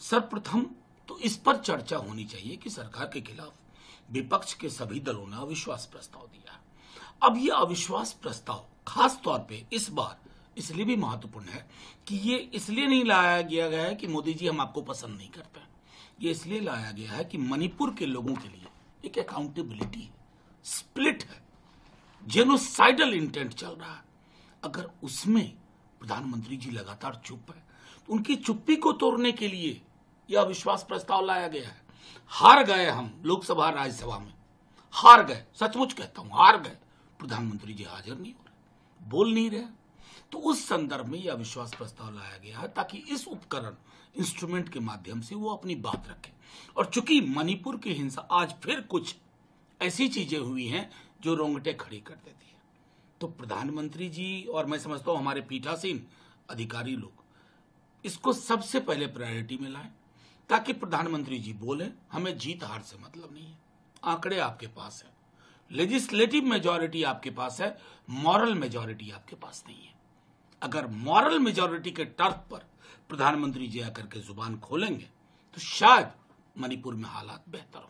सर्वप्रथम तो इस पर चर्चा होनी चाहिए कि सरकार के खिलाफ विपक्ष के सभी दलों ने अविश्वास प्रस्ताव दिया। अब यह अविश्वास प्रस्ताव खास तौर पे इस बार इसलिए भी महत्वपूर्ण है कि ये इसलिए नहीं लाया गया है कि मोदी जी हम आपको पसंद नहीं करते, ये इसलिए लाया गया है कि मणिपुर के लोगों के लिए एक अकाउंटेबिलिटी है, स्प्लिट है, जेनोसाइडल इंटेंट चल रहा है। अगर उसमें प्रधानमंत्री जी लगातार चुप है तो उनकी चुप्पी को तोड़ने के लिए यह अविश्वास प्रस्ताव लाया गया है। हार गए हम लोकसभा राज्यसभा में, हार गए, सचमुच कहता हूं हार गए। प्रधानमंत्री जी हाजिर नहीं हो रहे, बोल नहीं रहे, तो उस संदर्भ में यह अविश्वास प्रस्ताव लाया गया है ताकि इस उपकरण इंस्ट्रूमेंट के माध्यम से वो अपनी बात रखें। और चूंकि मणिपुर की हिंसा आज फिर कुछ ऐसी चीजें हुई हैं जो रोंगटे खड़ी कर देती है, तो प्रधानमंत्री जी और मैं समझता हूं हमारे पीठासीन अधिकारी लोग इसको सबसे पहले प्रायोरिटी में लाएं ताकि प्रधानमंत्री जी बोले हमें जीत हार से मतलब नहीं है, आंकड़े आपके पास है, लेजिस्लेटिव मेजॉरिटी आपके पास है, मॉरल मेजॉरिटी आपके पास नहीं है। अगर मॉरल मेजॉरिटी के टर्फ पर प्रधानमंत्री जी आकर के जुबान खोलेंगे तो शायद मणिपुर में हालात बेहतर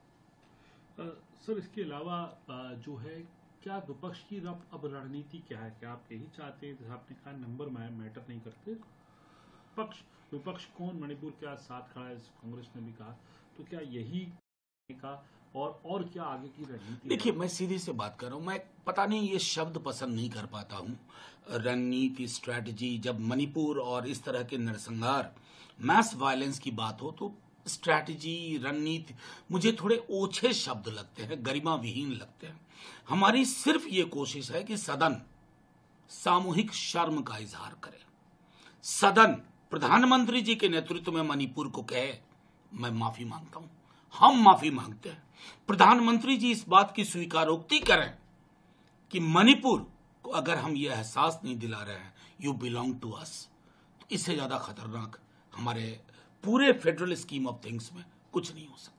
हो। सर, इसके अलावा जो है क्या विपक्ष की अब रणनीति क्या है? क्या आप यही चाहते हैं, जैसे आपने कहा नंबर मैटर नहीं करते, विपक्ष कौन मणिपुर के साथ खड़ा है, कांग्रेस ने भी कहा, तो क्या यही का और क्या आगे की रणनीति? देखिए, मैं सीधी से बात कर रहा हूं, मैं पता नहीं ये शब्द पसंद नहीं कर पाता हूं, रणनीति, स्ट्रैटेजी। जब मणिपुर और इस तरह के नरसंहार, मैस वायलेंस की बात हो तो स्ट्रैटेजी, रणनीति मुझे थोड़े ओछे शब्द लगते हैं, गरिमा विहीन लगते हैं। हमारी सिर्फ ये कोशिश है कि सदन सामूहिक शर्म का इजहार करे, सदन प्रधानमंत्री जी के नेतृत्व में मणिपुर को कहे मैं माफी मांगता हूं, हम माफी मांगते हैं। प्रधानमंत्री जी इस बात की स्वीकारोक्ति करें कि मणिपुर को अगर हम ये एहसास नहीं दिला रहे हैं यू बिलोंग टू अस, तो इससे ज्यादा खतरनाक हमारे पूरे फेडरल स्कीम ऑफ थिंग्स में कुछ नहीं हो सकता।